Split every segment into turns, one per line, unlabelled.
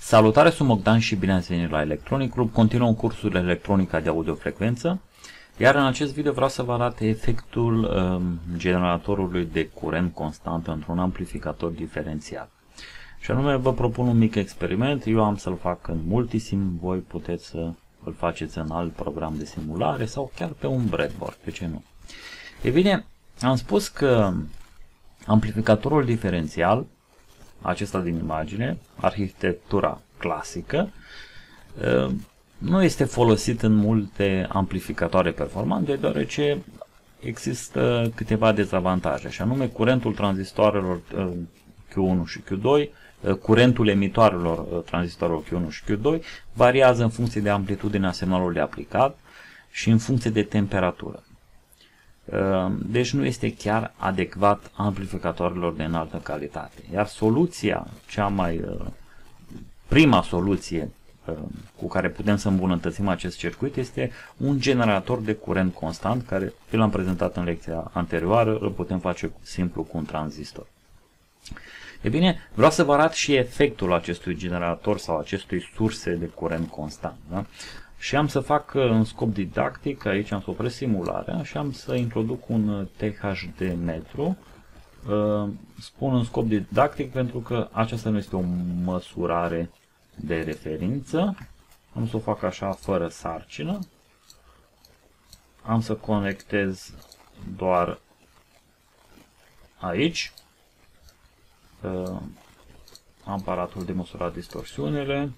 Salutare, sunt Bogdan și bine ați venit la Electronic Club. Continuăm cursul electronica de audiofrecvență, iar în acest video vreau să vă arăt efectul generatorului de curent constant într-un amplificator diferențial. Și anume vă propun un mic experiment, eu am să-l fac în Multisim, voi puteți să îl faceți în alt program de simulare sau chiar pe un breadboard, de ce nu? E bine, am spus că amplificatorul diferențial, acesta din imagine, arhitectura clasică, nu este folosit în multe amplificatoare performante, deoarece există câteva dezavantaje, și anume curentul tranzistoarelor Q1 și Q2, curentul emitoarelor tranzistoarelor Q1 și Q2 variază în funcție de amplitudinea semnalului aplicat și în funcție de temperatură. Deci nu este chiar adecvat amplificatoarelor de înaltă calitate. Iar soluția, prima soluție cu care putem să îmbunătățim acest circuit este un generator de curent constant, care vi l-am prezentat în lecția anterioară, îl putem face simplu cu un tranzistor. E bine, vreau să vă arăt și efectul acestui generator sau acestui surse de curent constant. Da? Și am să fac în scop didactic, aici am să opresc simularea și am să introduc un THD metru. Spun în scop didactic pentru că aceasta nu este o măsurare de referință. Am să o fac așa fără sarcină. Am să conectez doar aici aparatul de măsurat distorsiunile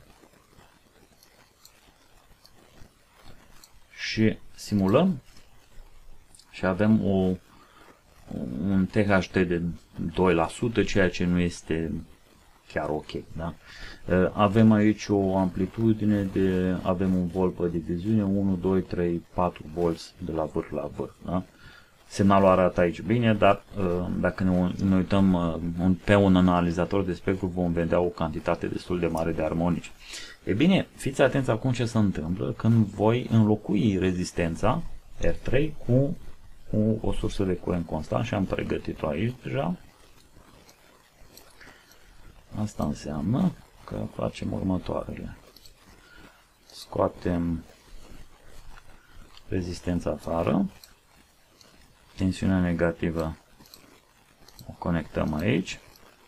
și simulăm și avem un THD de 2%, ceea ce nu este chiar ok. Da? Avem aici o amplitudine avem un volt pe diviziune, 1, 2, 3, 4 volți de la vârf la vârf. Da? Semnalul arată aici bine, dar dacă ne uităm pe un analizator de spectru vom vedea o cantitate destul de mare de armonici. E bine, fiți atenți acum ce se întâmplă când voi înlocui rezistența R3 cu o sursă de curent constant și am pregătit-o aici deja. Asta înseamnă că facem următoarele. Scoatem rezistența afară, tensiunea negativă o conectăm aici,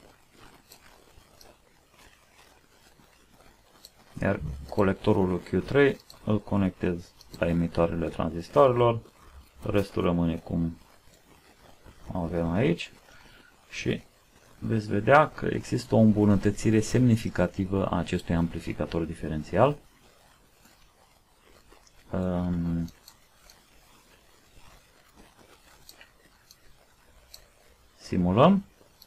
iar colectorul Q3 îl conectez la emitoarele tranzistoarelor, restul rămâne cum avem aici și veți vedea că există o îmbunătățire semnificativă a acestui amplificator diferențial. Simulăm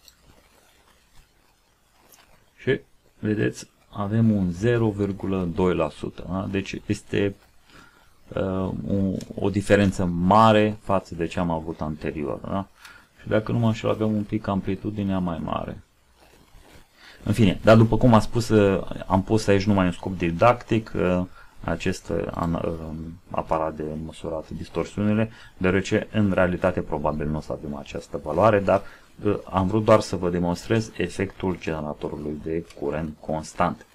și vedeți, avem un 0,2%. Da? Deci este o diferență mare față de ce am avut anterior. Da? Și dacă nu mă înșel, avem un pic amplitudinea mai mare. În fine, dar după cum am spus, am pus aici numai în scop didactic acest aparat de măsurat distorsiunile, deoarece în realitate probabil nu o să avem această valoare, dar am vrut doar să vă demonstrez efectul generatorului de curent constant.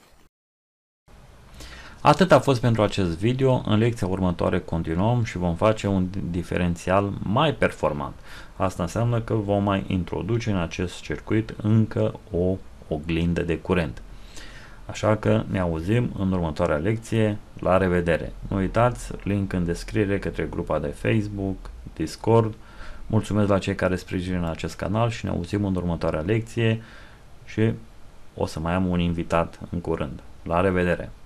Atât a fost pentru acest video. În lecția următoare continuăm și vom face un diferențial mai performant. Asta înseamnă că vom mai introduce în acest circuit încă o oglindă de curent. Așa că ne auzim în următoarea lecție. La revedere! Nu uitați, link în descriere către grupa de Facebook, Discord. Mulțumesc la cei care sprijină acest canal și ne auzim în următoarea lecție și o să mai am un invitat în curând. La revedere!